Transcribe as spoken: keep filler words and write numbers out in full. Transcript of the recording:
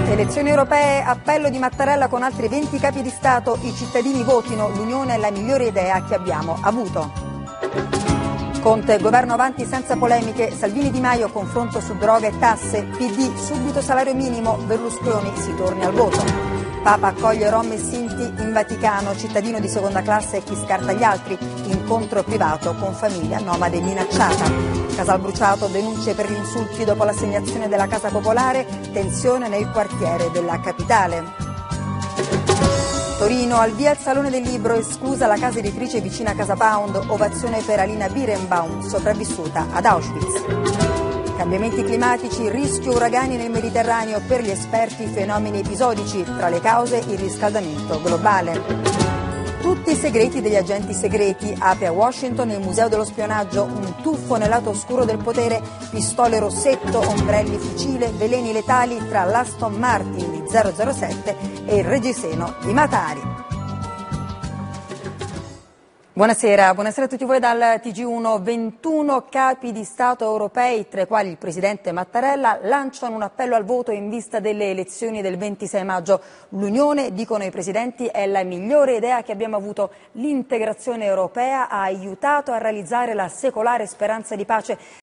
Elezioni europee, appello di Mattarella con altri venti capi di Stato, i cittadini votino, l'Unione è la migliore idea che abbiamo avuto. Conte, governo avanti senza polemiche, Salvini Di Maio, confronto su droga e tasse, P D, subito salario minimo, Berlusconi, si torni al voto. Papa accoglie Rom e Sinti in Vaticano, cittadino di seconda classe e chi scarta gli altri, incontro privato con famiglia nomade minacciata. Casal bruciato, denunce per gli insulti dopo l'assegnazione della Casa Popolare, tensione nel quartiere della capitale. Torino, al via il Salone del Libro, esclusa la casa editrice vicina a Casa Pound, ovazione per Alina Birenbaum, sopravvissuta ad Auschwitz. Cambiamenti climatici, rischio uragani nel Mediterraneo, per gli esperti fenomeni episodici, tra le cause il riscaldamento globale. Tutti i segreti degli agenti segreti, apre a Washington il Museo dello Spionaggio, un tuffo nel lato oscuro del potere, pistole Rossetto, ombrelli fucile, veleni letali tra l'Aston Martin di zero zero sette e il reggiseno di Matari. Buonasera, buonasera a tutti voi dal T G uno. ventuno capi di Stato europei, tra i quali il presidente Mattarella, lanciano un appello al voto in vista delle elezioni del ventisei maggio. L'Unione, dicono i presidenti, è la migliore idea che abbiamo avuto. L'integrazione europea ha aiutato a realizzare la secolare speranza di pace